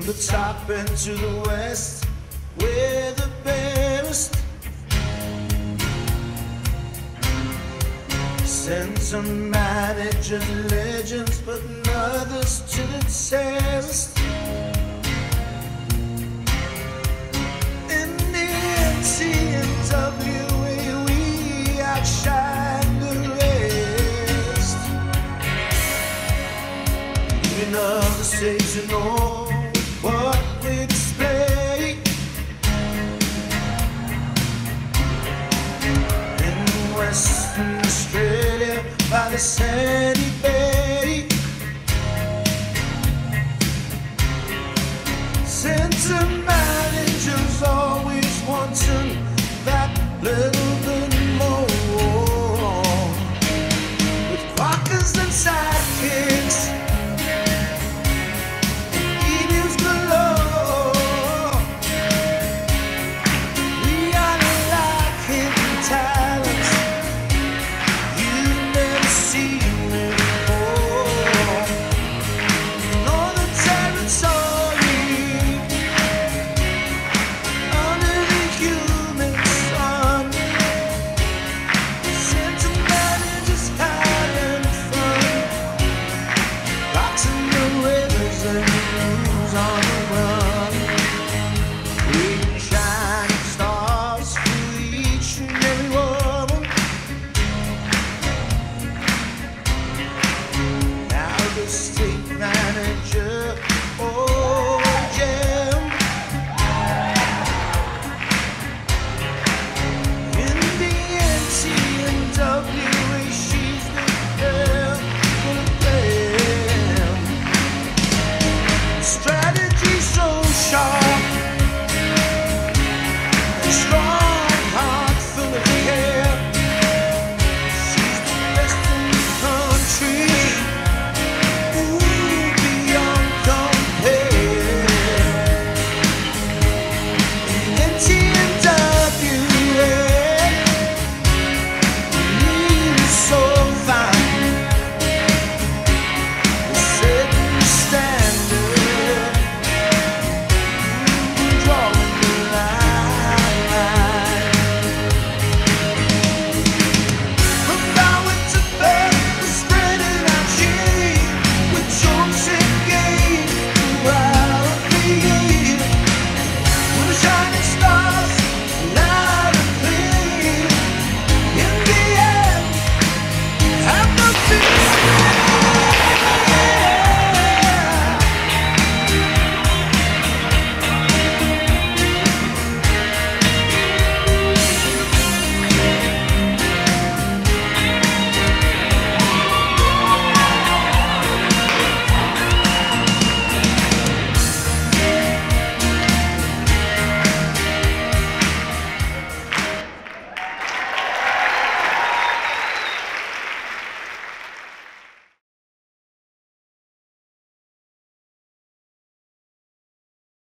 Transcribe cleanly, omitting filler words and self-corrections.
the top and to the west, we're the best. Send some managers, legends, but others to the test. In the NCNW, we outshine the rest. Even other states to know what we display. In Western Australia, by the sandy bay, sent to managers always wanting that little